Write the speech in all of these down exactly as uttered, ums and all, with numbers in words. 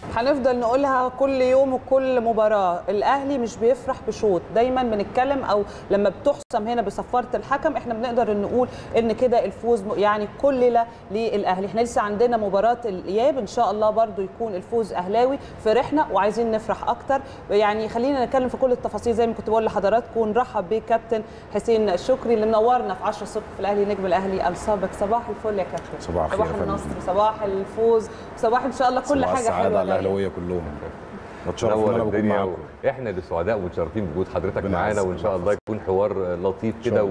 هنفضل نقولها كل يوم وكل مباراه، الاهلي مش بيفرح بشوط، دايما بنتكلم او لما بتحسم هنا بصفاره الحكم احنا بنقدر نقول ان كده الفوز يعني كل ليله للاهلي. احنا لسه عندنا مباراه الاياب ان شاء الله برضو يكون الفوز اهلاوي، فرحنا وعايزين نفرح اكتر. يعني خلينا نتكلم في كل التفاصيل زي ما كنت بقول لحضراتكم. نرحب بكابتن حسين شكري اللي منورنا في عشرة الصبح في الاهلي نجم الاهلي السابق. صباح الفل يا كابتن. صباح الخير، صباح النصر، صباح الفوز، صباح ان شاء الله كل حاجه حلوه. الاهلاويه كلهم نور الدنيا، واحنا اللي سعداء ومتشرفين بوجود حضرتك معانا، وان شاء الله يكون حوار لطيف كده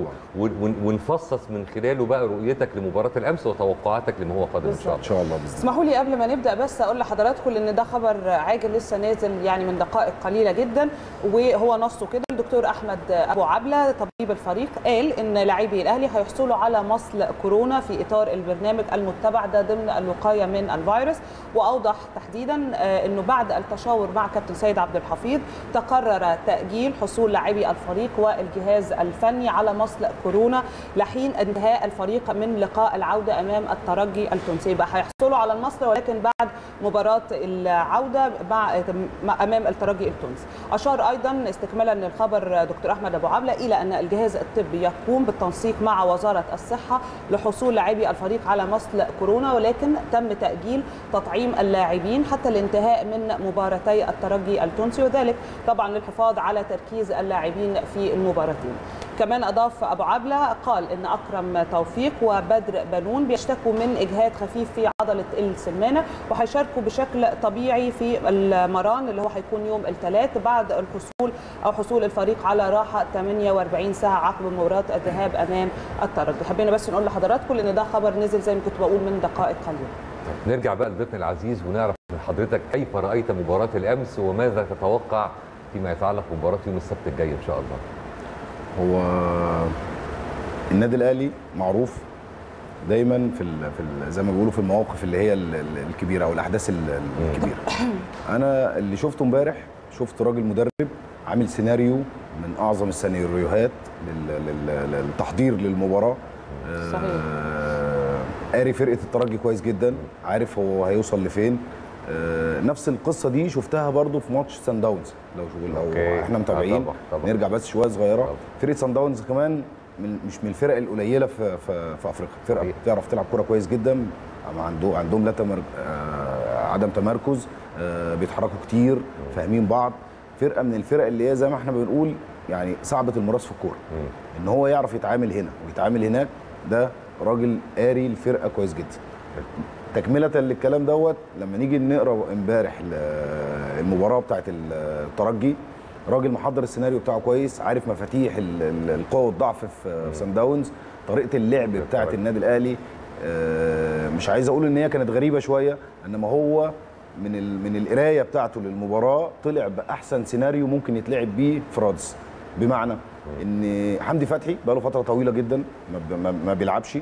ونفصص من خلاله بقى رؤيتك لمباراه الامس وتوقعاتك لما هو قادم ان شاء الله. ان شاء الله. اسمحوا لي قبل ما نبدا بس اقول لحضراتكم ان ده خبر عاجل لسه نازل يعني من دقائق قليله جدا، وهو نصه كده الدكتور احمد ابو عبله طبيب الفريق قال ان لاعبي الاهلي هيحصلوا على مصل كورونا في اطار البرنامج المتبع ده ضمن الوقايه من الفيروس. واوضح تحديدا انه بعد التشاور مع كابتن سيد عبد الحفيظ تقرر تاجيل حصول لاعبي الفريق والجهاز الفني على مصل كورونا لحين انتهاء الفريق من لقاء العوده امام الترجي التونسي. بقى هيحصلوا على المصل ولكن بعد مباراه العوده مع امام الترجي التونسي. اشار ايضا استكمالا للخبر دكتور احمد ابو عبله الى ان الجهاز الطبي يقوم بالتنسيق مع وزاره الصحه لحصول لاعبي الفريق على مصل كورونا، ولكن تم تاجيل تطعيم اللاعبين حتى الانتهاء من مباراتي الترجي التونسي، وذلك طبعا للحفاظ على تركيز اللاعبين في المباراتين. كمان اضاف ابو عبله قال ان اكرم توفيق وبدر بنون بيشتكوا من اجهاد خفيف في عضله السمانه وهيشاركوا بشكل طبيعي في المران اللي هو هيكون يوم الثلاث بعد الحصول او حصول الفريق على راحه ثمانية وأربعين ساعه عقب مباراه الذهاب امام الترجي. حبينا بس نقول لحضراتكم ان ده خبر نزل زي ما كنت بقول من دقائق قليله. نرجع بقى لضيفنا العزيز ونعرف من حضرتك كيف رايت مباراه الامس وماذا تتوقع فيما يتعلق بمباراه يوم السبت الجاي ان شاء الله. هو النادي الاهلي معروف دايما في ال في ال زي ما بيقولوا في المواقف اللي هي الكبيره او الاحداث الكبيره. انا اللي شفته امبارح شفت راجل مدرب عامل سيناريو من اعظم السيناريوهات للتحضير للمباراه. صحيح. قاري فرقه الترجي كويس جدا، عارف هو هيوصل لفين. نفس القصه دي شفتها برضو في ماتش سان داونز لو لو احنا متابعين. طبعا طبعا. نرجع بس شويه صغيره. فرقه سان داونز كمان من مش من الفرق القليله في في, في افريقيا، فرقه بتعرف تلعب كوره كويس جدا، عندهم عندهم لا تمر... عدم تمركز، بيتحركوا كتير، فاهمين بعض. فرقه من الفرق اللي هي زي ما احنا بنقول يعني صعبه المراس في الكوره، ان هو يعرف يتعامل هنا ويتعامل هناك. ده راجل قاري الفرقه كويس جدا. تكمله للكلام دوت لما نيجي نقرا امبارح المباراه بتاعه الترجي، راجل محضر السيناريو بتاعه كويس، عارف مفاتيح القوه والضعف في سان داونز، طريقه اللعب بتاعه النادي الاهلي. مش عايز اقول ان هي كانت غريبه شويه، انما هو من من القرايه بتاعته للمباراه طلع باحسن سيناريو ممكن يتلعب بيه في رادس. بمعنى ان حمدي فتحي بقى له فتره طويله جدا ما, ما بيلعبش.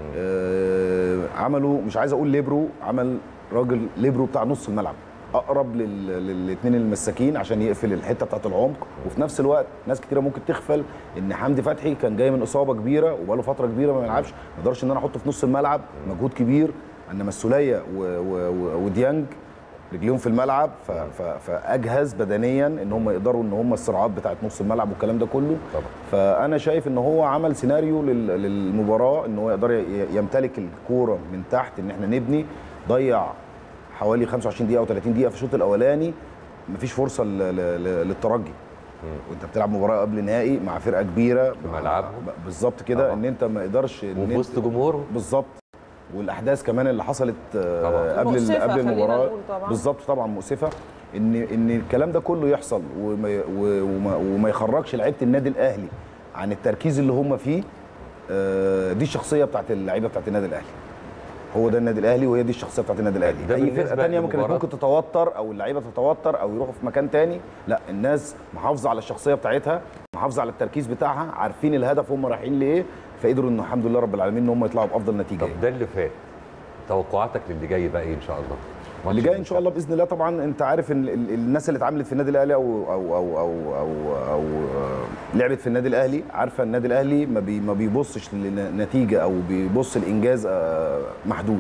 آه عملوا مش عايز اقول ليبرو، عمل راجل ليبرو بتاع نص الملعب اقرب للاثنين المساكين عشان يقفل الحته بتاعه العمق. وفي نفس الوقت ناس كتيره ممكن تغفل ان حمدي فتحي كان جاي من اصابه كبيره وبقى له فتره كبيره ما بيلعبش، ما اقدرش ان انا احطه في نص الملعب، مجهود كبير. انما السوليه وديانج رجليهم في الملعب فاجهز بدنيا ان هم يقدروا ان هم السرعات بتاعه نص الملعب والكلام ده كله طبعا. فانا شايف ان هو عمل سيناريو للمباراه ان هو يقدر يمتلك الكوره من تحت، ان احنا نبني. ضيع حوالي خمسة وعشرين دقيقه او ثلاثين دقيقه في الشوط الاولاني، مفيش فرصه للترجي وانت بتلعب مباراه قبل نهائي مع فرقه كبيره في ملعبهم بالظبط كده، ان انت ما يقدرش وفي وسط جمهوره بالظبط. والاحداث كمان اللي حصلت طبعا. قبل قبل المباراه بالظبط طبعا مؤسفه، ان ان الكلام ده كله يحصل وما, وما, وما يخرجش لعيبه النادي الاهلي عن التركيز اللي هم فيه. دي الشخصيه بتاعت اللعيبه بتاعت النادي الاهلي، هو ده النادي الاهلي وهي دي الشخصيه بتاعت النادي الاهلي. اي فرقه ثانيه ممكن ممكن تتوتر او اللعيبه تتوتر او يروحوا في مكان ثاني، لا الناس محافظه على الشخصيه بتاعتها، محافظه على التركيز بتاعها، عارفين الهدف هم رايحين لايه، فقدروا انه الحمد لله رب العالمين ان هم يطلعوا بافضل نتيجه. طب ده اللي فات، توقعاتك للي جاي بقى ايه ان شاء الله؟ اللي جاي ان شاء الله باذن الله. طبعا انت عارف ان الناس اللي اتعاملت في النادي الاهلي او او او او او, أو لعبت في النادي الاهلي عارفه النادي الاهلي ما, بي ما بيبصش لنتيجه او بيبص لانجاز محدود.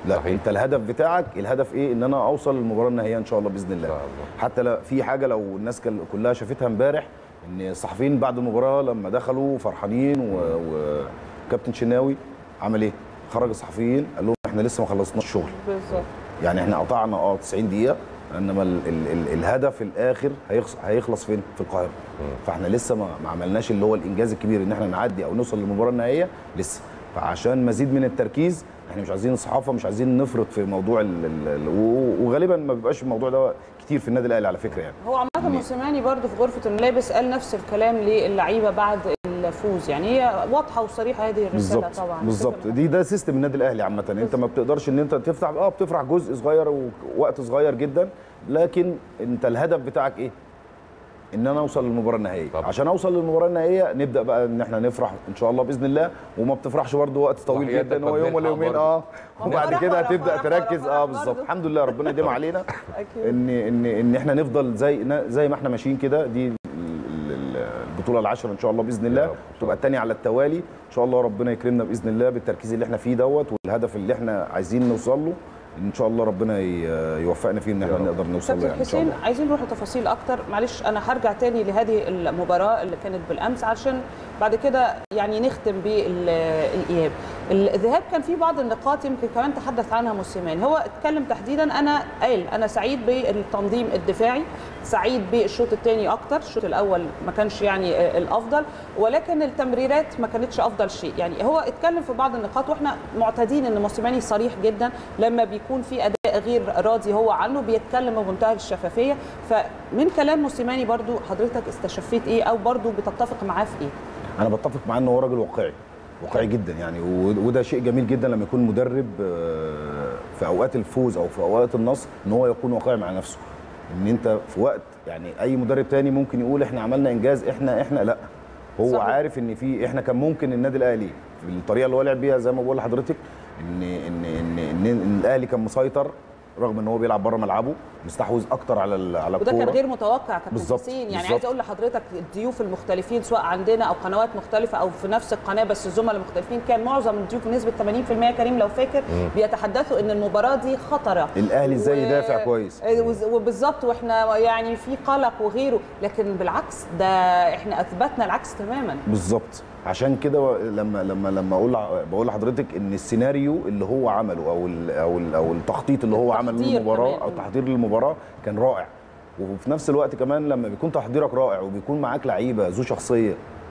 لا صحيح. انت الهدف بتاعك الهدف ايه؟ ان انا اوصل للمباراه النهائيه ان شاء الله باذن الله. الله. حتى لا في حاجه لو الناس كلها شافتها امبارح، ان الصحفيين بعد المباراه لما دخلوا فرحانين وكابتن شناوي عمل ايه؟ خرج الصحفيين قال لهم احنا لسه ما خلصناش الشغل بالظبط. يعني احنا قطعنا اه تسعين دقيقه، انما ال ال ال الهدف الاخر هيخلص هيخلص فين؟ في القاهره. فاحنا لسه ما, ما عملناش اللي هو الانجاز الكبير ان احنا نعدي او نوصل للمباراه النهائيه لسه. فعشان مزيد من التركيز احنا مش عايزين الصحافه مش عايزين نفرط في موضوع ال ال وغالبا ما بيبقاش الموضوع ده كتير في النادي الاهلي على فكره يعني. هو عامه موسيماني برضه في غرفه الملابس قال نفس الكلام للعيبه بعد الفوز، يعني هي واضحه وصريحه هذه الرساله. بالزبط. طبعا بالظبط دي ده سيستم النادي الاهلي عامه، انت ما بتقدرش ان انت تفتح اه بتفرح جزء صغير ووقت صغير جدا، لكن انت الهدف بتاعك ايه؟ ان انا اوصل للمباراه النهائيه. عشان اوصل للمباراه النهائيه نبدا بقى ان احنا نفرح ان شاء الله باذن الله، وما بتفرحش برده وقت طويل جدا، هو يوم ولا يومين اه وبعد كده هتبدا تركز اه بالظبط. الحمد لله ربنا يديم علينا ان ان ان احنا نفضل زي زي ما احنا ماشيين كده. دي البطوله العاشره ان شاء الله باذن الله تبقى الثانيه على التوالي ان شاء الله، ربنا يكرمنا باذن الله بالتركيز اللي احنا فيه دوت والهدف اللي احنا عايزين نوصل له ان شاء الله، ربنا يوفقنا فيه ان احنا نقدر نوصل له يعني ان شاء الله. عايزين نروح لتفاصيل اكتر، معلش انا هرجع تاني لهذه المباراه اللي كانت بالامس عشان بعد كده يعني نختم بالاياب. الذهاب كان في بعض النقاط يمكن كمان تحدث عنها موسيماني، هو اتكلم تحديدا انا قال انا سعيد بالتنظيم الدفاعي، سعيد بالشوط الثاني اكتر، الشوط الاول ما كانش يعني الافضل ولكن التمريرات ما كانتش افضل شيء، يعني هو اتكلم في بعض النقاط واحنا معتادين ان موسيماني صريح جدا لما بيكون في اداء غير راضي هو عنه بيتكلم بمنتهى الشفافيه. فمن كلام موسيماني برضو حضرتك استشفيت ايه او برضو بتتفق معاه في ايه؟ انا بتفق معاه ان هو راجل واقعي واقعي جدا يعني، وده شيء جميل جدا لما يكون مدرب في اوقات الفوز او في اوقات النصر ان هو يكون واقعي مع نفسه. ان انت في وقت يعني اي مدرب تاني ممكن يقول احنا عملنا انجاز احنا احنا لا، هو صحيح. عارف ان في احنا كان ممكن النادي الاهلي بالطريقه اللي هو لعب بيها زي ما بقول لحضرتك ان ان ان, إن, إن الاهلي كان مسيطر رغم ان هو بيلعب بره ملعبه، مستحوذ اكتر على على الكوره، وده كان غير متوقع كابتن حسين. يعني بالزبط. عايز اقول لحضرتك الضيوف المختلفين سواء عندنا او قنوات مختلفه او في نفس القناه بس الزملاء المختلفين كان معظم الضيوف بنسبه ثمانين بالمئة كريم لو فاكر مم. بيتحدثوا ان المباراه دي خطره، الاهلي ازاي و... يدافع كويس وبالظبط واحنا يعني في قلق وغيره، لكن بالعكس ده احنا اثبتنا العكس تماما. بالظبط عشان كده لما لما لما اقول بقول لحضرتك ان السيناريو اللي هو عمله او ال او ال او التخطيط اللي هو عمله للمباراه او تحضير للمباراه كان رائع، وفي نفس الوقت كمان لما بيكون تحضيرك رائع وبيكون معاك لعيبه ذو شخصيه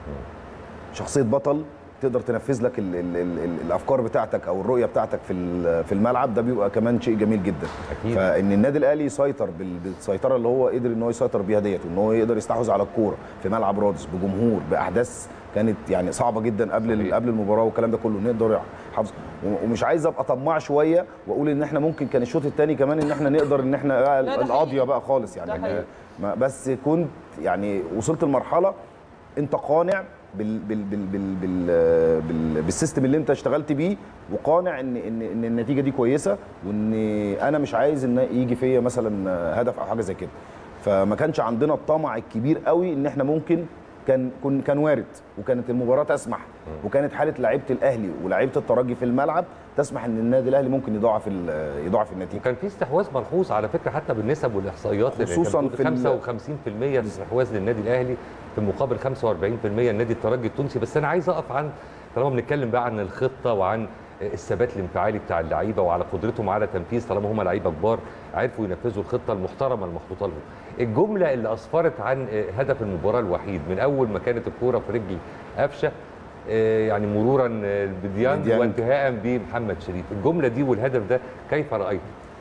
شخصيه بطل تقدر تنفذ لك ال ال ال الافكار بتاعتك او الرؤيه بتاعتك في في الملعب، ده بيبقى كمان شيء جميل جدا. أكيد. فان النادي الاهلي يسيطر بالسيطره اللي هو قدر ان هو يسيطر بيها ديت، وان هو يقدر يستحوذ على الكوره في ملعب رادس بجمهور باحداث كانت يعني صعبه جدا قبل قبل المباراه والكلام ده كله نقدر يحافظ. ومش عايز ابقى طماع شويه واقول ان احنا ممكن كان الشوط الثاني كمان ان احنا نقدر ان احنا القاضيه بقى خالص يعني، بس كنت يعني وصلت لمرحله انت قانع بال بال بال بال بال بال بالسيستم اللي انت اشتغلت بيه، وقانع ان ان ان النتيجه دي كويسه، وان انا مش عايز ان يجي فيا مثلا هدف او حاجه زي كده. فما كانش عندنا الطمع الكبير قوي ان احنا ممكن كان كان وارد، وكانت المباراه تسمح، وكانت حاله لعيبه الاهلي ولاعيبه الترجي في الملعب تسمح ان النادي الاهلي ممكن يضاعف يضاعف النتيجه. وكان في استحواذ ملحوظ على فكره حتى بالنسب والاحصائيات، خصوصا في خمسة وخمسين بالمئة استحواذ للنادي الاهلي في مقابل خمسة وأربعين بالمئة النادي الترجي التونسي. بس انا عايز اقف عن طالما بنتكلم بقى عن الخطه وعن الثبات الانفعالي بتاع اللعيبه وعلى قدرتهم على تنفيذ، طالما هم لعيبه كبار عرفوا ينفذوا الخطه المحترمه المخطوطه لهم. الجمله اللي اسفرت عن هدف المباراه الوحيد من اول ما كانت الكوره في رجل قفشه يعني مرورا بديانج وانتهاء بمحمد شريف، الجمله دي والهدف ده كيف رايته؟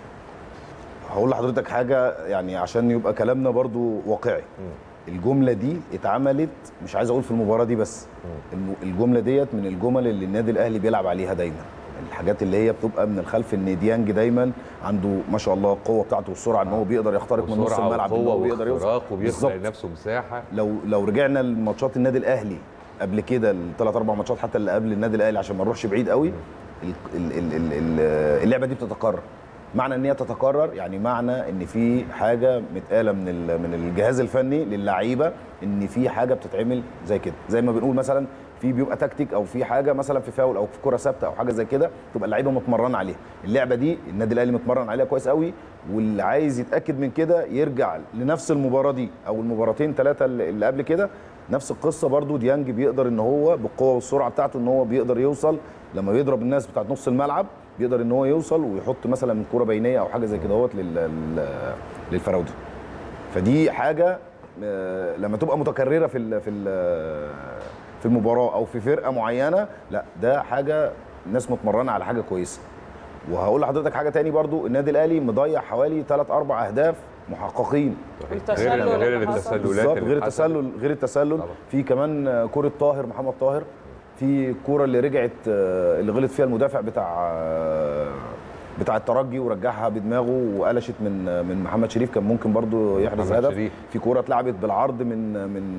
هقول لحضرتك حاجه يعني عشان يبقى كلامنا برضو واقعي. م. الجمله دي اتعملت مش عايز اقول في المباراه دي بس، م. الجمله ديت من الجمل اللي النادي الاهلي بيلعب عليها دايما، الحاجات اللي هي بتبقى من الخلف، ان ديانج دايما عنده ما شاء الله القوه بتاعته والسرعه ان هو بيقدر يخترق من نص الملعب، ان هو بيقدر يوصل وبيخلق لنفسه مساحه. لو لو رجعنا لماتشات النادي الاهلي قبل كده الثلاث اربع ماتشات حتى اللي قبل النادي الاهلي عشان ما نروحش بعيد قوي، اللعبه دي بتتكرر. معنى ان هي تتكرر يعني معنى ان في حاجه متقاله من من الجهاز الفني للعيبه ان في حاجه بتتعمل زي كده، زي ما بنقول مثلا في بيبقى تكتيك او في حاجه مثلا في فاول او في كره ثابته او حاجه زي كده تبقى اللعيبه متمرنه عليها. اللعبه دي النادي الاهلي متمرن عليها كويس قوي، واللي عايز يتاكد من كده يرجع لنفس المباراه دي او المباراتين ثلاثه اللي قبل كده. نفس القصه برضو، ديانج بيقدر ان هو بالقوه والسرعه بتاعته ان هو بيقدر يوصل لما بيضرب الناس بتاعت نص الملعب، بيقدر ان هو يوصل ويحط مثلا من كوره بينيه او حاجه زي كده اهوت للفراوده. فدي حاجه لما تبقى متكرره في ال في ال في المباراه او في فرقه معينه، لا ده حاجه الناس متمرنه على حاجه كويسه. وهقول لحضرتك حاجه تاني برضو، النادي الاهلي مضيع حوالي ثلاث اربع اهداف محققين غير غير التسللات، غير التسلل غير التسلل في كمان كوره طاهر محمد طاهر، في الكوره اللي رجعت اللي غلط فيها المدافع بتاع بتاع الترجي ورجعها بدماغه وقلشت من من محمد شريف، كان ممكن برضو يحرز هدف. في كوره اتلعبت بالعرض من من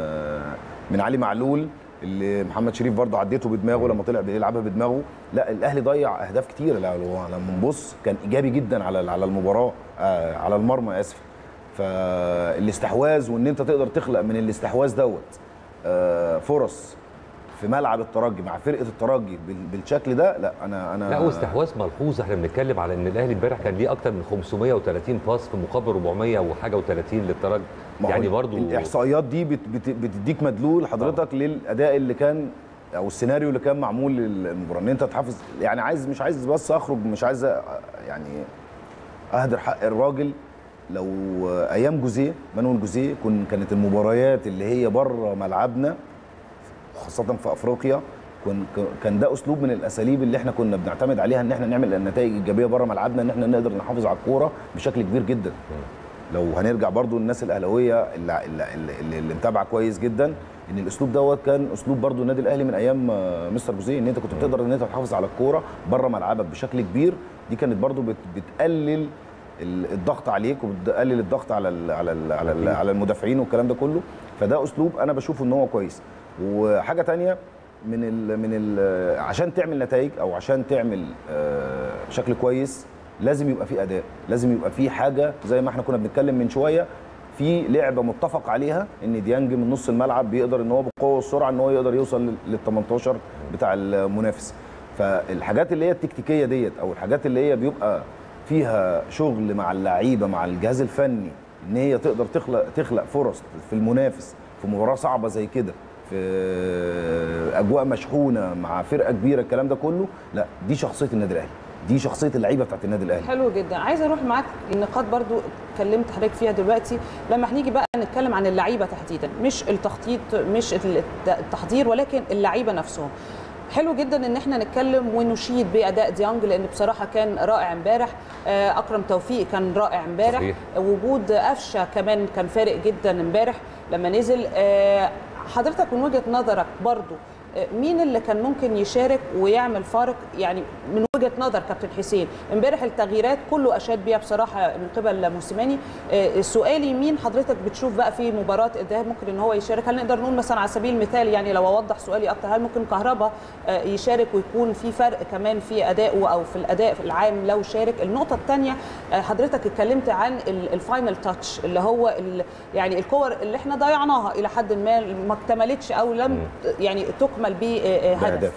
من علي معلول اللي محمد شريف برضو عديته بدماغه لما طلع بيلعبها بدماغه. لا الاهلي ضيع اهداف كتير، لما نبص كان ايجابي جدا على على المباراه، على المرمى اسف. فالاستحواذ وان انت تقدر تخلق من الاستحواذ دوت فرص في ملعب الترجي مع فرقه الترجي بالشكل ده، لا انا انا لا واستحواذ ملحوظ. احنا بنتكلم على ان الاهلي امبارح كان ليه اكتر من خمسمية وتلاتين باس في مقابل اربعمية وحاجه و30 للترجي، يعني برضو الاحصائيات دي بت بت بتديك مدلول حضرتك طبعا للاداء اللي كان او السيناريو اللي كان معمول للمباراه، ان انت تحافظ. يعني عايز مش عايز بس اخرج، مش عايز يعني اهدر حق الراجل. لو ايام جوزيه مانويل جوزيه كانت المباريات اللي هي بره ملعبنا خاصه في افريقيا كان ده اسلوب من الاساليب اللي احنا كنا بنعتمد عليها ان احنا نعمل النتائج ايجابيه بره ملعبنا، ان احنا نقدر نحافظ على الكوره بشكل كبير جدا. لو هنرجع برضو الناس الاهلاويه اللي, اللي, اللي متابعه كويس جدا ان الاسلوب دوت كان اسلوب برضو النادي الاهلي من ايام مستر جوزيه، ان انت كنت بتقدر ان انت تحافظ على الكوره بره ملعبك بشكل كبير. دي كانت برضو بتقلل الضغط عليك وبتقلل الضغط على ال على ال على, ال على المدافعين والكلام ده كله. فده اسلوب انا بشوف ان هو كويس. وحاجه تانية من ال من ال عشان تعمل نتائج او عشان تعمل شكل كويس لازم يبقى في اداء، لازم يبقى في حاجه زي ما احنا كنا بنتكلم من شويه، في لعبه متفق عليها ان ديانج من نص الملعب بيقدر ان هو بالقوه والسرعه ان هو يقدر يوصل لل تمنتاشر بتاع المنافس. فالحاجات اللي هي التكتيكيه ديت او الحاجات اللي هي بيبقى فيها شغل مع اللعيبه مع الجهاز الفني ان هي تقدر تخلق تخلق فرص في المنافس في مباراه صعبه زي كده، في اجواء مشحونه مع فرقه كبيره، الكلام ده كله لا دي شخصيه النادي الاهلي، دي شخصيه اللعيبه بتاعت النادي الاهلي. حلو جدا. عايزه اروح معاك النقاط برضو اتكلمت حضرتك فيها دلوقتي، لما هنيجي بقى نتكلم عن اللعيبه تحديدا، مش التخطيط مش التحضير ولكن اللعيبه نفسهم. حلو جدا ان احنا نتكلم ونشيد باداء ديانج لان بصراحه كان رائع امبارح، اكرم توفيق كان رائع امبارح، وجود قفشه كمان كان فارق جدا امبارح لما نزل. حضرتك من وجهه نظرك برضو مين اللي كان ممكن يشارك ويعمل فارق يعني من وجهه نظر كابتن حسين؟ امبارح التغييرات كله اشاد بيها بصراحه من قبل موسيماني. سؤالي مين حضرتك بتشوف بقى في مباراه الذهاب ممكن ان هو يشارك؟ هل نقدر نقول مثلا على سبيل المثال يعني لو اوضح سؤالي اكتر، هل ممكن كهربا يشارك ويكون في فرق كمان في ادائه او في الاداء العام لو شارك؟ النقطه الثانيه حضرتك اتكلمت عن الفاينل تاتش اللي هو يعني الكور اللي احنا ضيعناها الى حد ما ما اكتملتش او لم يعني تكمل بهدف.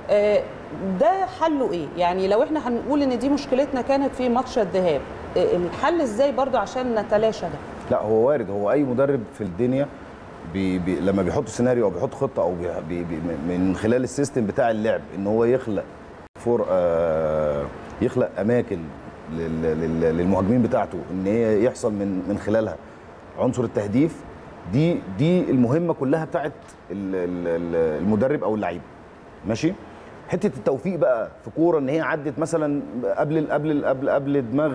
ده حله ايه؟ يعني لو احنا هنقول ان دي مشكلتنا كانت في ماتش الذهاب، الحل ازاي برضو عشان نتلاشى ده؟ لا هو وارد، هو اي مدرب في الدنيا بي بي لما بيحط سيناريو او بيحط خطه او بي بي من خلال السيستم بتاع اللعب ان هو يخلق فور آه يخلق اماكن للمهاجمين بتاعته ان هي يحصل من من خلالها عنصر التهديف. دي دي المهمه كلها بتاعت المدرب او اللعيب. ماشي؟ حته التوفيق بقى في كوره ان هي عدت مثلا قبل قبل قبل قبل دماغ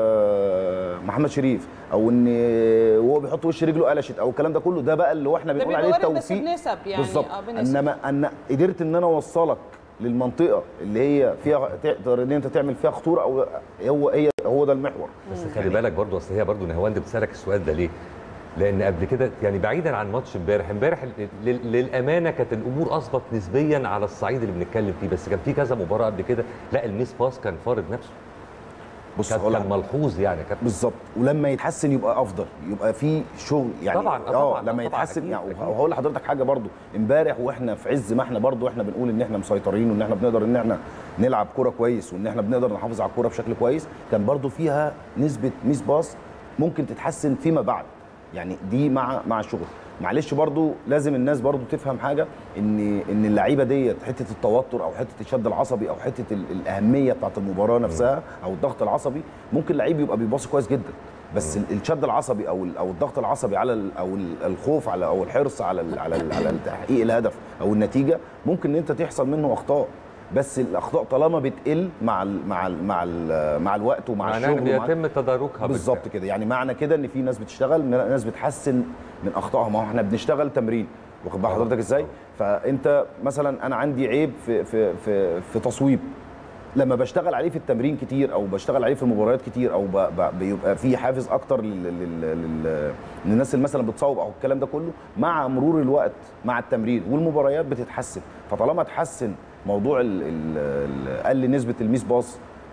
محمد شريف او ان وهو بيحط وش رجله قلشت او الكلام ده كله، ده بقى اللي هو احنا بنقول عليه التوفيق يعني بالظبط. انما ان قدرت ان انا اوصلك للمنطقه اللي هي فيها تقدر ان انت تعمل فيها خطوره او هو هي هو ده المحور. بس خلي بالك برضو اصل هي برضو نهاوند بتسالك السؤال ده ليه؟ لان قبل كده يعني بعيدا عن ماتش امبارح، امبارح للامانه كانت الامور اظبط نسبيا على الصعيد اللي بنتكلم فيه، بس كان في كذا مباراه قبل كده لا الميس باس كان فارض نفسه. بص كان ملحوظ يعني كابتن بالظبط، ولما يتحسن يبقى افضل، يبقى في شغل يعني طبعا اه لما يتحسن يعني. وهقول لحضرتك حاجه برضو، امبارح واحنا في عز ما احنا برضو احنا بنقول ان احنا مسيطرين وان احنا بنقدر ان احنا نلعب كوره كويس وان احنا بنقدر نحافظ على الكوره بشكل كويس، كان برضو فيها نسبه ميس باص ممكن تتحسن فيما بعد يعني. دي مع مع الشغل. معلش برضو لازم الناس برضو تفهم حاجه، ان ان اللعيبه ديت حته التوتر او حته الشد العصبي او حته الاهميه بتاعه المباراه نفسها او الضغط العصبي، ممكن لعيب يبقى بيباصي كويس جدا بس الشد العصبي او او الضغط العصبي على او الخوف على او الحرص على على على تحقيق الهدف او النتيجه، ممكن ان انت تحصل منه اخطاء. بس الاخطاء طالما بتقل مع ال مع ال مع ال مع الوقت ومع الشغل بيتم تداركها بالظبط كده يعني. معنى كده ان في ناس بتشتغل، ناس بتحسن من اخطائها. ما هو احنا بنشتغل تمرين، واخد بال حضرتك ازاي؟ فانت مثلا انا عندي عيب في في في في تصويب، لما بشتغل عليه في التمرين كتير او بشتغل عليه في المباريات كتير او بيبقى في حافز اكتر للناس اللي مثلا بتصوب او الكلام ده كله، مع مرور الوقت مع التمرين والمباريات بتتحسن. فطالما اتحسن موضوع قل نسبه الميس باص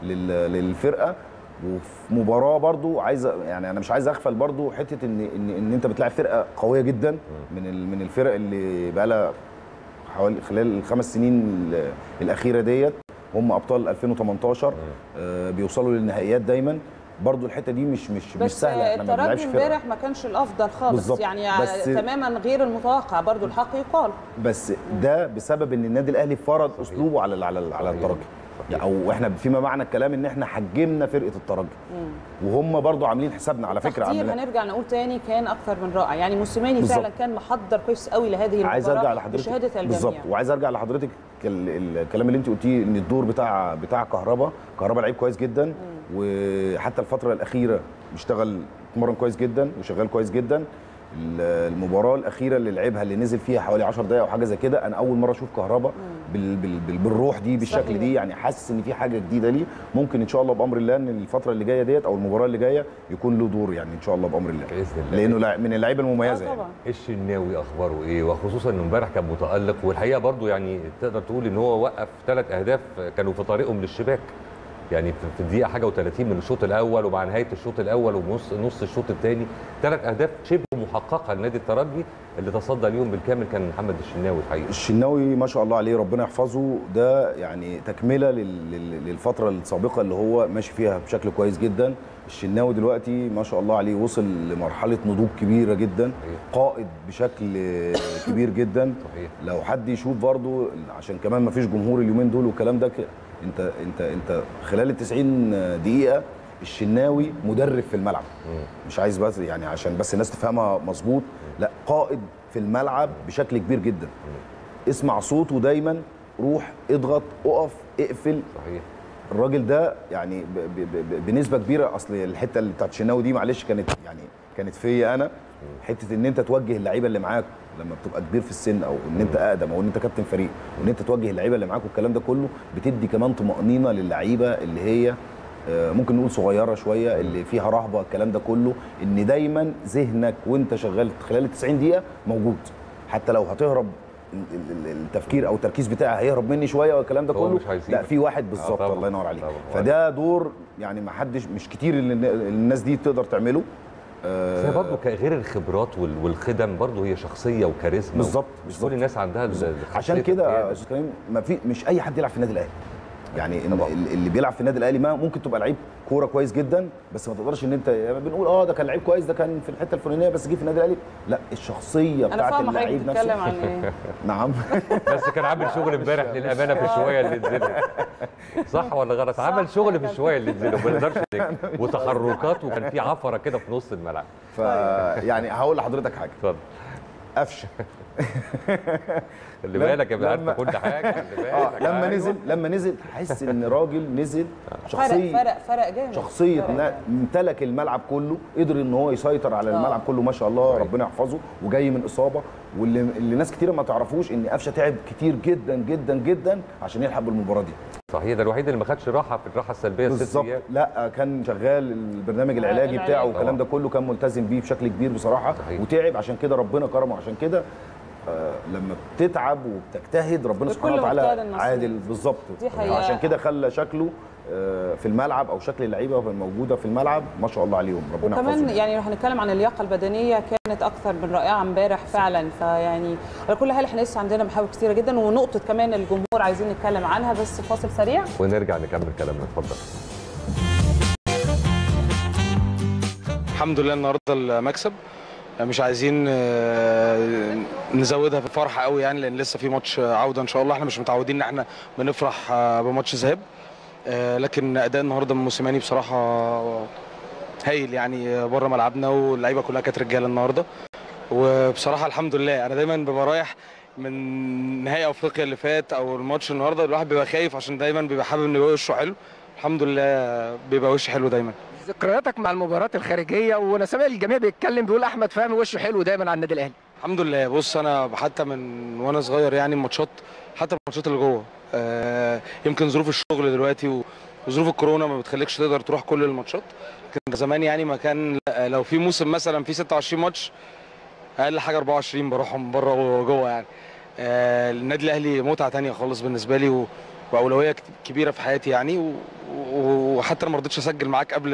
للفرقه، وفي مباراه برضو عايز يعني انا مش عايز اغفل برضو حته ان ان, إن انت بتلاعب فرقه قويه جدا من من الفرق اللي بقى لها حوالي خلال الخمس سنين الاخيره ديت، هم ابطال ألفين وتمنتاشر آه بيوصلوا للنهائيات دايما. برضو الحته دي مش مش مش سهله. احنا ما بنلعبش فرقه. بس امبارح ما كانش الافضل خالص يعني، تماما غير المتوقع برضو الحق يقال. بس ده بسبب ان النادي الاهلي فرض اسلوبه على على على الترجي يعني، او احنا فيما معنى الكلام ان احنا حجمنا فرقه الترجي، وهم برضو عاملين حسابنا على فكره. عاملين هنرجع نقول تاني كان اكثر من رائع يعني. موسيماني فعلا كان محضر كويس قوي لهذه المباراه. عايز ارجع لحضرتك بشهاده الجميع بالظبط، وعايز ارجع لحضرتك الكلام اللي انت قلتيه ان الدور بتاع بتاع كهربا كهربا لعيب كويس جدا. مم. وحتى الفتره الاخيره بيشتغل اتمرن كويس جدا وشغال كويس جدا. المباراه الاخيره اللي لعبها اللي نزل فيها حوالي عشر دقائق او حاجه زي كده، انا اول مره اشوف كهربا بال بال بال بالروح دي بالشكل صحيح. دي يعني حاسس ان في حاجه جديده ليه، ممكن ان شاء الله بامر الله ان الفتره اللي جايه ديت او المباراه اللي جايه يكون له دور يعني ان شاء الله بامر الله باذن الله، لانه من اللعيبه المميزه يعني. الشناوي اخباره ايه؟ وخصوصا انه امبارح كان متالق، والحقيقه برضو يعني تقدر تقول ان هو وقف ثلاث اهداف كانوا في طريقهم للشباك يعني في الدقيقه حاجه وثلاثين من الشوط الاول، ومع نهايه الشوط الاول ونص نص الشوط الثاني ثلاث اهداف شبه محققه لنادي الترجي اللي تصدى اليوم بالكامل كان محمد الشناوي. الحقيقه الشناوي ما شاء الله عليه ربنا يحفظه، ده يعني تكمله للفتره السابقه اللي هو ماشي فيها بشكل كويس جدا. الشناوي دلوقتي ما شاء الله عليه وصل لمرحله نضوج كبيره جدا، قائد بشكل كبير جدا. لو حد يشوف برضو عشان كمان ما فيش جمهور اليومين دول والكلام ده، انت انت انت خلال ال تسعين دقيقه الشناوي مدرب في الملعب. مش عايز بس يعني عشان بس الناس تفهمها مظبوط، لا قائد في الملعب بشكل كبير جدا. اسمع صوته دايما، روح اضغط اقف اقفل. صحيح. الراجل ده يعني ب ب ب بنسبه كبيره، اصل الحته اللي بتاعت الشناوي دي معلش كانت يعني كانت فيا انا، حته ان انت توجه اللعيبه اللي معاك لما بتبقى كبير في السن او ان انت اقدم او ان انت كابتن فريق وان انت توجه اللعيبه اللي معاك والكلام ده كله، بتدي كمان طمانينه للعيبه اللي هي ممكن نقول صغيره شويه اللي فيها رهبه الكلام ده كله، ان دايما ذهنك وانت شغال خلال ال تسعين دقيقه موجود. حتى لو هتهرب التفكير او التركيز بتاعي هيهرب مني شويه والكلام ده كله، لا في واحد بالظبط. آه الله ينور عليك. فده دور يعني ما حدش مش كتير اللي الناس دي تقدر تعمله. بس هي برضه غير الخبرات والخدم برضه هي شخصيه وكاريزما بالظبط. مش كل الناس عندها. عشان كده يا استاذ كريم ما في مش اي حد يلعب في النادي الاهلي يعني. اللي بيلعب في النادي الاهلي ما ممكن تبقى لعيب كوره كويس جدا بس ما تقدرش ان انت بنقول اه ده كان لعيب كويس، ده كان في الحته الفلانيه بس جه في النادي الاهلي، لا الشخصيه بتاعت اللعيب نفسه. انا فاهمه حضرتك نعم. بس كان عامل شغل امبارح للامانه في الشويه اللي نزلت، صح ولا غلط؟ عمل شغل في الشويه اللي نزلت ما نقدرش وتحركات، وكان في عفره كده في نص الملعب. فيعني هقول لحضرتك حاجه. اتفضل. قفشه اللي بالك يا عارف كل حاجه. اه لما نزل لما نزل تحس ان راجل نزل شخصيه فرق فرق فرق جامد، شخصيه امتلك الملعب كله، قدر ان هو يسيطر على أوه. الملعب كله ما شاء الله. ربنا يحفظه، وجاي من اصابه، واللي اللي ناس كتير ما تعرفوش ان قفشه تعب كتير جدا جدا جدا عشان يلحق بالمباراه دي. صحيح، ده الوحيد اللي ما خدش راحه في الراحه السلبيه الست ايام. لا كان شغال البرنامج العلاجي بتاعه والكلام ده كله، كان ملتزم بيه بشكل كبير بصراحه. صحيح. وتعب عشان كده ربنا كرمه. عشان كده آه لما بتتعب وبتجتهد ربنا سبحانه وتعالى عادل بالظبط. عشان كده خلى شكله في الملعب او شكل اللعيبه الموجوده في الملعب ما شاء الله عليهم، ربنا يحفظهم. وكمان يعني لو هنتكلم عن اللياقه البدنيه كانت اكثر من رائعه امبارح فعلا. فيعني على كل حال احنا لسه عندنا محاور كثيره جدا، ونقطه كمان الجمهور عايزين نتكلم عنها، بس فاصل سريع ونرجع نكمل كلامنا. اتفضل. الحمد لله النهارده المكسب، مش عايزين نزودها في الفرحه قوي يعني، لان لسه في ماتش عوده ان شاء الله. احنا مش متعودين ان احنا بنفرح بماتش ذهاب، لكن اداء النهارده من موسيماني بصراحه هايل يعني بره ملعبنا، واللعيبه كلها كانت رجاله النهارده. وبصراحه الحمد لله انا دايما ببقى رايح من نهائي افريقيا اللي فات او الماتش النهارده الواحد بيبقى خايف عشان دايما بيبقى حابب ان يبقى وشه حلو. الحمد لله بيبقى وشه حلو دايما. ذكرياتك مع المباريات الخارجيه، وانا سامع الجميع بيتكلم بيقول احمد فهمي وشه حلو دايما على النادي الاهلي. الحمد لله. بص انا حتى من وانا صغير يعني الماتشات، حتى الماتشات اللي جوه آه يمكن ظروف الشغل دلوقتي وظروف الكورونا ما بتخليكش تقدر تروح كل الماتشات، لكن زمان يعني ما كان لو في موسم مثلا في ستة وعشرين ماتش اقل حاجه أربعة وعشرين بروحهم بره وجوه يعني. آه النادي الاهلي متعه ثانيه خالص بالنسبه لي، واولويه كبيره في حياتي يعني. وحتى انا ما رضيتش اسجل معاك قبل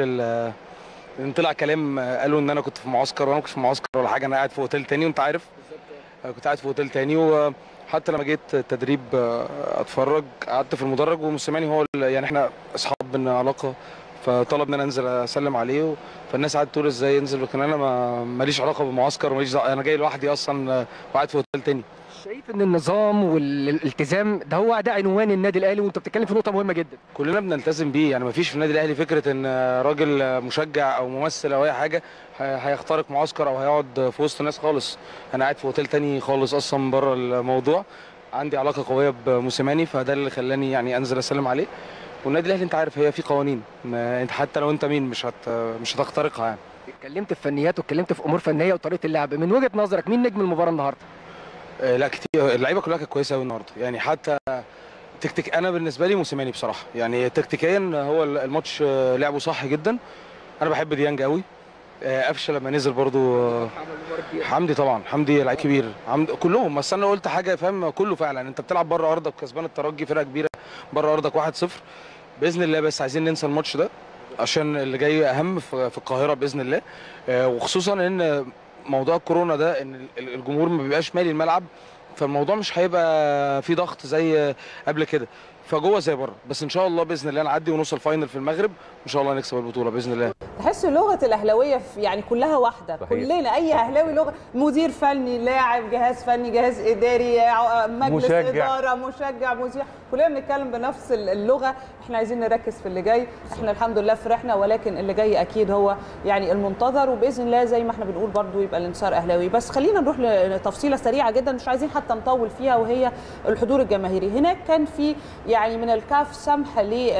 ان طلع كلام قالوا ان انا كنت في معسكر، وانا ما كنتش في معسكر ولا حاجه، انا قاعد في اوتيل تاني وانت عارف كنت قاعد في اوتيل تاني. وحتى لما جيت التدريب اتفرج قعدت في المدرج، وموسيماني هو يعني احنا اصحاب بينا علاقه، فطلب ان انا انزل اسلم عليه. فالناس قعدت تقول ازاي ينزل، لكن انا ما ماليش علاقه بالمعسكر وماليش، انا جاي لوحدي اصلا وقاعد في اوتيل تاني. شايف ان النظام والالتزام ده هو ده عنوان النادي الاهلي، وانت بتتكلم في نقطه مهمه جدا. كلنا بنلتزم بيه يعني، ما فيش في النادي الاهلي فكره ان راجل مشجع او ممثل او اي حاجه هيخترق معسكر او هيقعد في وسط ناس خالص. انا قاعد في اوتيل تاني خالص اصلا بره الموضوع، عندي علاقه قويه بموسيماني، فده اللي خلاني يعني انزل اسلم عليه. والنادي الاهلي انت عارف هي في قوانين، انت حتى لو انت مين مش هت مش هتخترقها يعني. اتكلمت في فنيات واتكلمت في امور فنيه وطريقه اللعب، من وجهه نظرك مين نجم المباراه النهارده؟ لا كتير، اللعيبه كلها كانت كويسه قوي النهارده يعني. حتى تكتيك انا بالنسبه لي موسيماني بصراحه يعني تكتيكيا هو الماتش لعبه صح جدا. انا بحب ديانج قوي، قفشه لما نزل برضو، حمدي طبعا، حمدي لعيب كبير، كلهم. بس انا قلت حاجه فاهم، كله فعلا انت بتلعب بره ارضك كسبان الترجي فرقه كبيره بره ارضك واحد صفر باذن الله. بس عايزين ننسى الماتش ده عشان اللي جاي اهم في القاهره باذن الله، وخصوصا ان موضوع الكورونا ده ان الجمهور ما بيبقاش مالي الملعب، فالموضوع مش هيبقى في ضغط زي قبل كده، فجوه زي بره. بس ان شاء الله باذن الله نعدي ونوصل فاينل في المغرب، وان شاء الله نكسب البطوله باذن الله. تحس لغه الاهلاويه يعني كلها واحده، صحيح. كلنا اي اهلاوي لغه، مدير فني، لاعب، جهاز فني، جهاز اداري، مجلس مشجع. اداره، مشجع، مذيع، كلنا بنتكلم بنفس اللغه. احنا عايزين نركز في اللي جاي، احنا الحمد لله فرحنا، ولكن اللي جاي اكيد هو يعني المنتظر، وباذن الله زي ما احنا بنقول برضو يبقى الانتصار اهلاوي. بس خلينا نروح لتفصيله سريعه جدا مش عايزين حتى نطول فيها، وهي الحضور الجماهيري. هناك كان في يعني من الكاف سمح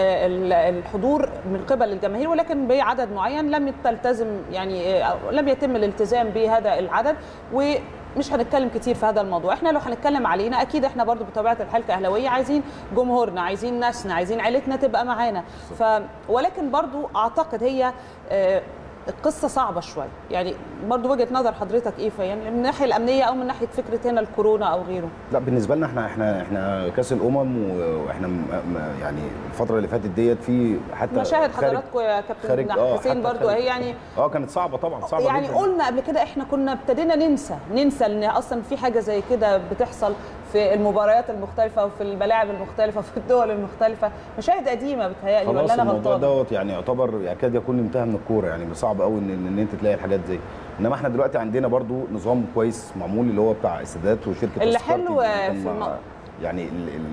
للحضور من قبل الجماهير، ولكن بعدد معين لم تلتزم يعني لم يتم الالتزام بهذا العدد، ومش هنتكلم كتير في هذا الموضوع. احنا لو هنتكلم علينا اكيد احنا برضو بطبيعه الحال كاهلاويه عايزين جمهورنا، عايزين ناسنا، عايزين عيلتنا تبقى معانا. ف ولكن برضو اعتقد هي القصه صعبه شويه يعني. برضو وجهه نظر حضرتك ايه فيان، من الناحيه الامنيه او من ناحيه فكره هنا الكورونا او غيره؟ لا بالنسبه لنا احنا احنا احنا كاس الامم، واحنا يعني الفتره اللي فاتت ديت في حتى مشاهد حضراتكم يا كابتن آه حسين برضو اهي يعني اه كانت صعبه طبعا، صعبه يعني جدا. قلنا قبل كده احنا كنا ابتدينا ننسى ننسى ان اصلا في حاجه زي كده بتحصل في المباريات المختلفه وفي الملاعب المختلفه في الدول المختلفه، مشاهد قديمه بتهيألي ولا انا غلطان؟ الموضوع دوت يعني يعتبر يكاد يكون انتهى من الكوره يعني، صعب قوي ان ان انت تلاقي الحاجات زي. انما احنا دلوقتي عندنا برضو نظام كويس معمول اللي هو بتاع استادات وشركه اللي حلو في الم... يعني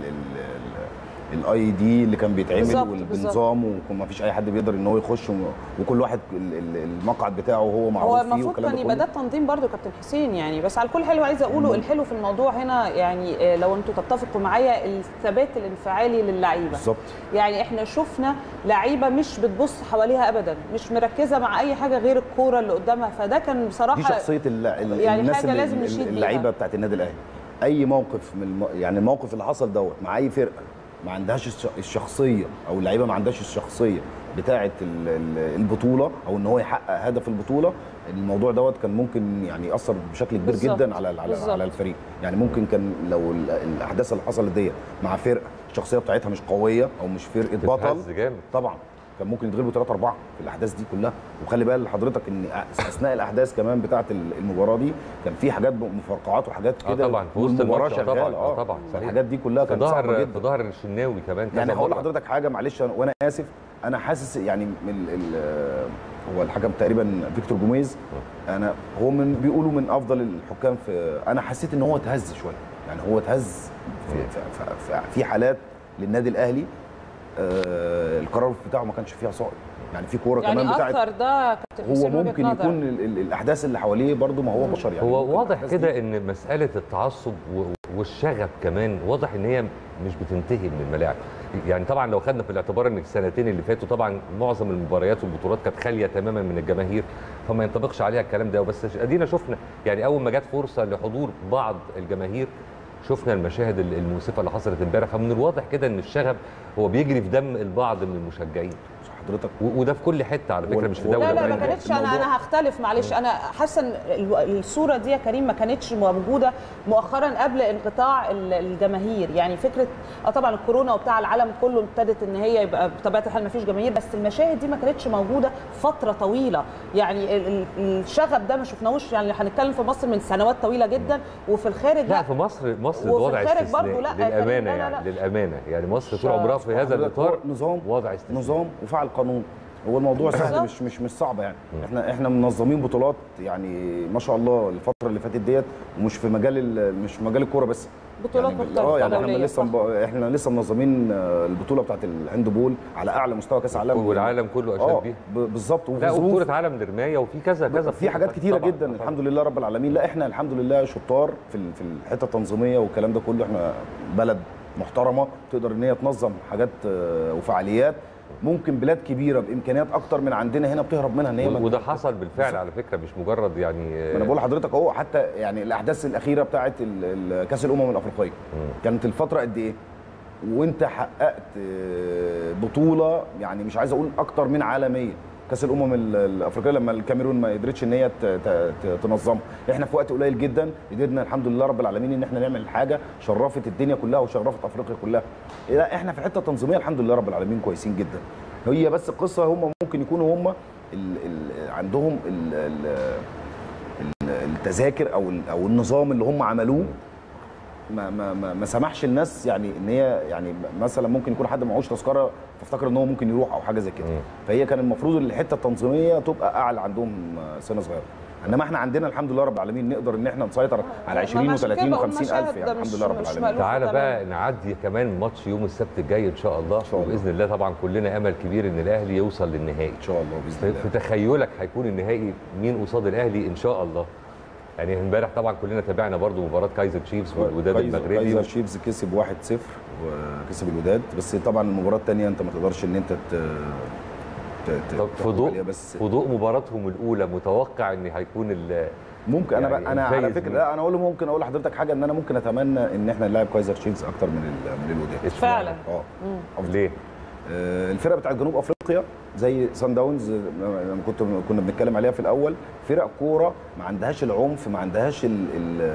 الاي دي اللي كان بيتعمل بنظام، وما فيش اي حد بيقدر ان هو يخش، وكل واحد المقعد بتاعه هو معروف فيه. هو المفروض كان يبقى ده التنظيم برضو كابتن حسين يعني. بس على كل حلو عايزه اقوله الحلو في الموضوع هنا يعني لو انتم تتفقوا معايا الثبات الانفعالي للعيبه بالظبط. يعني احنا شفنا لعيبه مش بتبص حواليها ابدا، مش مركزه مع اي حاجه غير الكوره اللي قدامها، فده كان بصراحه دي شخصيه ال يعني الناس حاجة لازم نشيد اللعيبه بتاعت النادي الاهلي. اي موقف من الم... يعني الموقف اللي حصل دوت مع اي فرقه ما عندهاش الشخصيه او اللعيبه ما عندهاش الشخصيه بتاعه البطوله او ان هو يحقق هدف البطوله، الموضوع دوت كان ممكن يعني ياثر بشكل كبير بالزبط. جدا على على, على الفريق. يعني ممكن كان لو الاحداث اللي حصلت دي مع فرقه الشخصيه بتاعتها مش قويه او مش فرقه بطل، طبعا كان ممكن يتغلبوا ثلاثة أربعة في الاحداث دي كلها. وخلي بال حضرتك ان اثناء الاحداث كمان بتاعه المباراه دي كان في حاجات مفرقعات وحاجات كده. اه طبعا في وسط المباراه شغاله. اه طبعا الحاجات دي كلها كانت صعبه جدا. في ظهر الشناوي كمان. يعني هقول لحضرتك حاجه معلش وانا اسف، انا حاسس يعني من هو الحكم تقريبا فيكتور جوميز، انا هو من بيقولوا من افضل الحكام في، انا حسيت ان هو اتهز شويه. يعني هو اتهز في, في, في, في حالات للنادي الاهلي آه القرار بتاعه ما كانش فيها صائب. يعني في كوره يعني كمان بتاعت اثر ده هو ممكن يكون الاحداث اللي حواليه برضو ما هو بشر. يعني هو واضح كده ان مساله التعصب والشغب كمان واضح ان هي مش بتنتهي من الملاعب. يعني طبعا لو خدنا في الاعتبار ان السنتين اللي فاتوا طبعا معظم المباريات والبطولات كانت خاليه تماما من الجماهير، فما ينطبقش عليها الكلام ده. بس ادينا شفنا يعني اول ما جت فرصه لحضور بعض الجماهير شفنا المشاهد المؤسفه اللي حصلت امبارح. فمن الواضح كده ان الشغب هو بيجري في دم البعض من المشجعين حضرتك، وده في كل حته على فكره، مش في دوله. لا لا ما كانتش. انا انا هختلف معلش. انا حاسه ان الصوره دي يا كريم ما كانتش موجوده مؤخرا قبل انقطاع الجماهير. يعني فكره اه طبعا الكورونا وبتاع العالم كله ابتدت ان هي يبقى بطبيعه الحال ما فيش جماهير، بس المشاهد دي ما كانتش موجوده فتره طويله. يعني الشغب ده ما شفناهوش. يعني هنتكلم في مصر من سنوات طويله جدا، وفي الخارج لا. في مصر مصر الوضع استثنائي للامانه. يعني للامانه يعني مصر طول عمرها في هذا الاطار نظام وضع استثنائي، نظام وفعل قانون. هو الموضوع سهل، مش مش مش صعب. يعني احنا احنا منظمين بطولات يعني ما شاء الله الفتره اللي فاتت ديت، ومش في مجال مش في مجال الكوره بس، بطولات يعني مختلفه. اه يعني احنا لسه مب... احنا لسه منظمين البطوله بتاعت الهاندبول على اعلى مستوى كاس عالم، والعالم كله اشاد بيها بالظبط. لا وبطوله عالم للرمايه وفي كذا كذا في حاجات كتيره طبعًا جدا طبعًا. الحمد لله رب العالمين. لا احنا الحمد لله شطار في في الحته التنظيميه والكلام ده كله. احنا بلد محترمه تقدر ان هي تنظم حاجات وفعاليات ممكن بلاد كبيره بامكانيات اكتر من عندنا هنا بتهرب منها ان هي. وده حصل بالفعل على فكره، مش مجرد يعني. انا بقول لحضرتك اهو، حتى يعني الاحداث الاخيره بتاعه كاس الامم الافريقيه كانت الفتره قد ايه؟ وانت حققت بطوله يعني مش عايز اقول اكتر من عالميه. كاس الامم الافريقيه لما الكاميرون ما قدرتش ان هي تنظمها، احنا في وقت قليل جدا قدرنا الحمد لله رب العالمين ان احنا نعمل حاجه شرفت الدنيا كلها وشرفت افريقيا كلها. لا احنا في حته تنظيميه الحمد لله رب العالمين كويسين جدا. هي بس القصه هم ممكن يكونوا هم ال ال عندهم ال ال التذاكر او او النظام اللي هم عملوه ما ما ما, ما سمحش الناس يعني ان هي يعني مثلا ممكن يكون حد معهوش تذكره فافتكر ان هو ممكن يروح او حاجه زي كده. فهي كان المفروض الحته التنظيميه تبقى اعلى عندهم سنه صغيره. انما احنا عندنا الحمد لله رب العالمين نقدر ان احنا نسيطر على عشرين وثلاثين وخمسين الف. يعني الحمد لله رب العالمين. تعالى بقى نعدي كمان ماتش يوم السبت الجاي ان شاء الله، وباذن الله طبعا كلنا امل كبير ان الاهلي يوصل للنهائي ان شاء الله باذن الله. في تخيلك هيكون النهائي مين قصاد الاهلي ان شاء الله؟ يعني امبارح طبعا كلنا تابعنا برضو مباراه كايزر تشيفز والوداد المغربي. كايزر تشيفز كسب واحد صفر وكسب الوداد، بس طبعا المباراه الثانيه انت ما تقدرش ان انت ت... طب في ضوء بس في ضوء مباراتهم الاولى متوقع ان هيكون ال ممكن يعني انا انا على فكره لا انا اقول ممكن اقول لحضرتك حاجه ان انا ممكن اتمنى ان احنا نلعب كايزر تشيفز اكتر من من الوداد فعلا. اه ليه؟ آه الفرقه بتاعت جنوب افريقيا زي سان داونز لما كنت كنا بنتكلم عليها في الاول، فرق كوره ما عندهاش العنف، ما عندهاش ال ال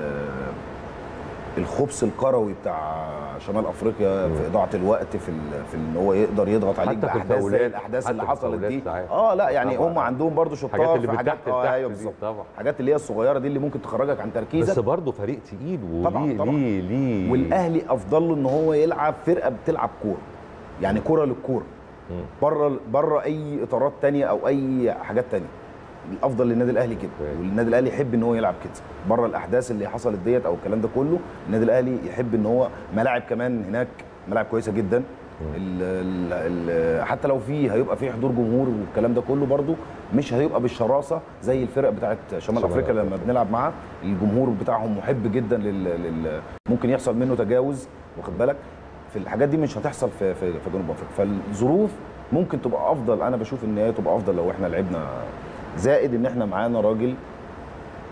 الخبث الكروي بتاع شمال افريقيا في اضاعه الوقت في في ان هو يقدر يضغط عليك باحداث زي الاحداث اللي حصلت دي. اه لا يعني هم عندهم برضو شطار في حاجات اه ايوه بالظبط طبعا حاجات اللي هي الصغيره دي اللي ممكن تخرجك عن تركيزك، بس برضو فريق تقيل وليه ليه ليه والاهلي افضل له ان هو يلعب فرقه بتلعب كوره، يعني كوره للكوره بره بره اي اطارات ثانيه او اي حاجات ثانيه. الافضل للنادي الاهلي كده، والنادي الاهلي يحب ان هو يلعب كده بره الاحداث اللي حصلت ديت او الكلام ده كله. النادي الاهلي يحب ان هو ملاعب كمان هناك ملاعب كويسه جدا. ال ال ال حتى لو في هيبقى في حضور جمهور والكلام ده كله برده مش هيبقى بالشراسه زي الفرق بتاعت شمال افريقيا لما بنلعب معاها. الجمهور بتاعهم محب جدا لل, لل ممكن يحصل منه تجاوز، واخد بالك في الحاجات دي مش هتحصل في في, في جنوب افريقيا. فالظروف ممكن تبقى افضل، انا بشوف ان هي تبقى افضل لو احنا لعبنا، زائد ان احنا معانا راجل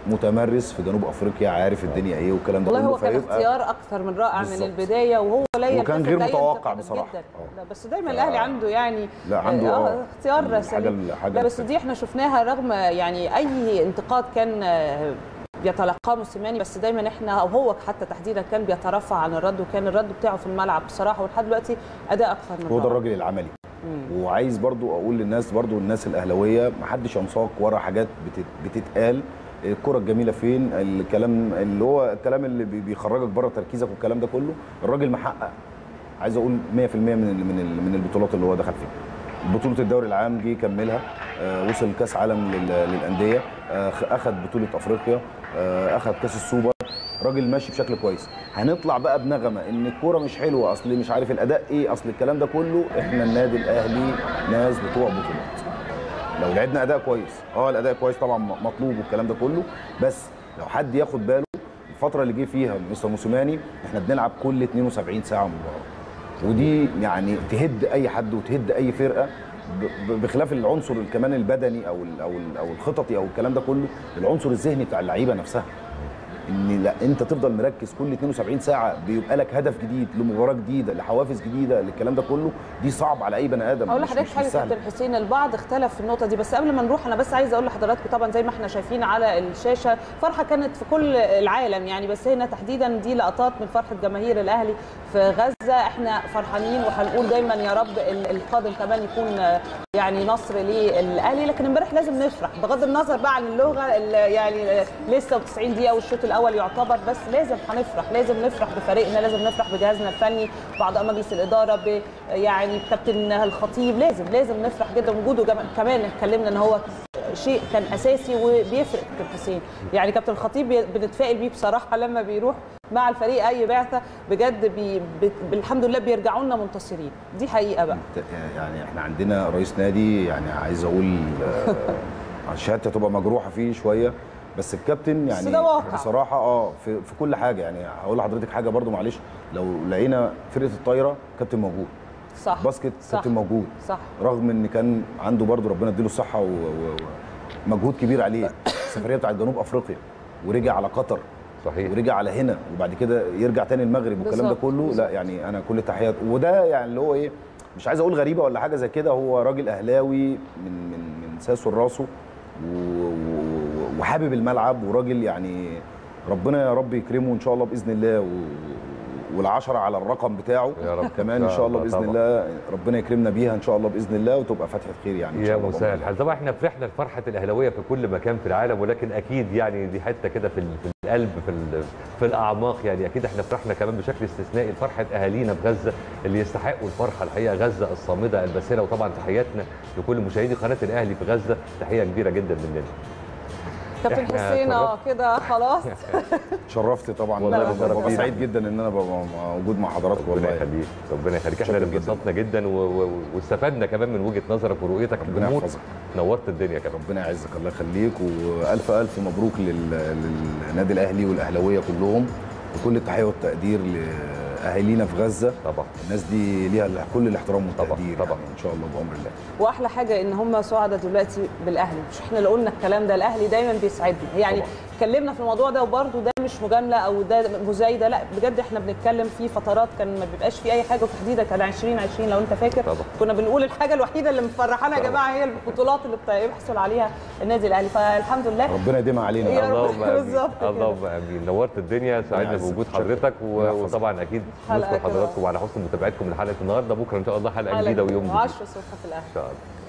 متمرس في جنوب افريقيا، عارف الدنيا ايه والكلام ده والله كله. هو كان اختيار اكثر من رائع بالزبط. من البدايه، وهو لا وكان غير متوقع بصراحه. لا بس دايما الاهلي عنده يعني لا عنده اه اختيار سليم. لا بس دي احنا شفناها رغم يعني اي انتقاد كان بيتلقاه موسيماني، بس دايما احنا او هو حتى تحديدا كان بيترفع عن الرد، وكان الرد بتاعه في الملعب بصراحه، ولحد دلوقتي اداء اكثر من هو ده الراجل العملي. مم. وعايز برضو اقول للناس، برضو الناس الاهلاويه ما حدش ينساق ورا حاجات بتتقال. الكره الجميله فين، الكلام اللي هو الكلام اللي بيخرجك بره تركيزك والكلام ده كله. الراجل محقق عايز اقول مية في المية من من من البطولات اللي هو دخل فيها. بطوله الدوري العام جه كملها، آه وصل كاس عالم للانديه، آه اخذ بطوله افريقيا، آه اخذ كاس السوبر. راجل ماشي بشكل كويس. هنطلع بقى بنغمه ان الكوره مش حلوه، اصل مش عارف الاداء ايه، اصل الكلام ده كله. احنا النادي الاهلي ناس بتوع بطولات. لو لعبنا اداء كويس، اه الاداء كويس طبعا مطلوب والكلام ده كله، بس لو حد ياخد باله الفتره اللي جه فيها مستر موسيماني احنا بنلعب كل اتنين وسبعين ساعه مباراه، ودي يعني تهد اي حد وتهد اي فرقه، بخلاف العنصر كمان البدني او او او الخططي او الكلام ده كله. العنصر الذهني بتاع اللعيبه نفسها، ان لا انت تفضل مركز كل اتنين وسبعين ساعه، بيبقى لك هدف جديد لمباراه جديده لحوافز جديده للكلام ده كله. دي صعب على اي بني ادم. اقول لحضرتك حاجه كابتن حسين، البعض اختلف في النقطه دي، بس قبل ما نروح انا بس عايزه اقول لحضراتكم طبعا زي ما احنا شايفين على الشاشه فرحه كانت في كل العالم يعني، بس هنا تحديدا دي لقطات من فرحه جماهير الاهلي في غزه. احنا فرحانين وهنقول دايما يا رب القادم كمان يكون يعني نصر للاهلي، لكن امبارح لازم نفرح بغض النظر بقى عن اللغه يعني لسه تسعين دقيقه والشوط الاول يعتبر، بس لازم هنفرح، لازم نفرح بفريقنا، لازم نفرح بجهازنا الفني، باعضاء مجلس الاداره، ب يعني كابتن الخطيب، لازم لازم نفرح جدا. وجوده كمان اتكلمنا ان هو شيء كان اساسي وبيفرق. كابتن حسين يعني كابتن الخطيب بنتفائل بيه بصراحه لما بيروح مع الفريق اي بعثه بجد بي بي الحمد لله بيرجعوا لنا منتصرين، دي حقيقه بقى. يعني احنا عندنا رئيس نادي يعني عايز اقول شهادتي تبقى مجروحه فيه شويه، بس الكابتن يعني بصراحه اه في, في كل حاجه. يعني هقول لحضرتك حاجه برضو معلش، لو لقينا فرقه الطايره كابتن موجود، صح، باسكت صح. كابتن موجود، صح، رغم ان كان عنده برضو ربنا يديله الصحه ومجهود كبير عليه. السفريه بتاعت جنوب افريقيا ورجع على قطر، صحيح، ورجع على هنا وبعد كده يرجع تاني المغرب والكلام ده كله. لا يعني انا كل التحيات. وده يعني اللي هو ايه، مش عايز اقول غريبه ولا حاجه زي كده، هو راجل اهلاوي من من من ساسه لراسه وحابب الملعب، وراجل يعني ربنا يا رب يكرمه ان شاء الله باذن الله، والعشرة على الرقم بتاعه يا رب كمان ان شاء الله باذن طبعا. الله ربنا يكرمنا بيها ان شاء الله باذن الله، وتبقى فتحه خير يعني ان شاء الله. يا مساء الحال. طبعا احنا فرحنا لفرحه الاهلاويه في كل مكان في العالم، ولكن اكيد يعني دي حته كده في في القلب، في في الاعماق يعني. اكيد احنا فرحنا كمان بشكل استثنائي لفرحه اهالينا في غزه اللي يستحقوا الفرحه الحقيقه، غزه الصامده الباسله. وطبعا تحياتنا لكل مشاهدي قناه الاهلي في غزه، تحيه كبيره جدا مننا. كابتن حسين اه كده خلاص شرفت طبعا، والله سعيد جدا ان انا ببقى موجود مع حضراتكم. والله ربنا يخليك، ربنا يخليك. احنا اللي انبسطنا جدا واستفدنا كمان من وجهه نظرك ورؤيتك للجمهور. نورت الدنيا كمان. ربنا يعزك، الله يخليك، والف الف مبروك للنادي الاهلي والاهلاويه كلهم، وكل التحيه والتقدير لاهالينا في غزه. طبعا الناس دي ليها كل الاحترام والتقدير طبعا, طبعا. يعني ان شاء الله بامر الله. واحلى حاجه ان هم سعداء دلوقتي بالاهلي، مش احنا اللي قلنا الكلام ده، الاهلي دايما بيسعدنا يعني. طبعا. اتكلمنا في الموضوع ده، وبرده ده مش مجامله او ده مزايده، لا بجد احنا بنتكلم في فترات كان ما بيبقاش في اي حاجه، وتحديدا كان عشرين عشرين لو انت فاكر. طبعا. كنا بنقول الحاجه الوحيده اللي مفرحانا يا جماعه هي البطولات اللي بيحصل عليها النادي الاهلي، فالحمد لله ربنا يديمها علينا. اللهم امين، اللهم امين. نورت الدنيا، سعدنا بوجود حضرتك، وطبعا اكيد نشكر حضراتكم وعلى حسن متابعتكم لحلقه النهارده. بكره ان شاء الله حلقه جديده ويوم جديد عشرة الصبح في الاهلي ان شاء الله.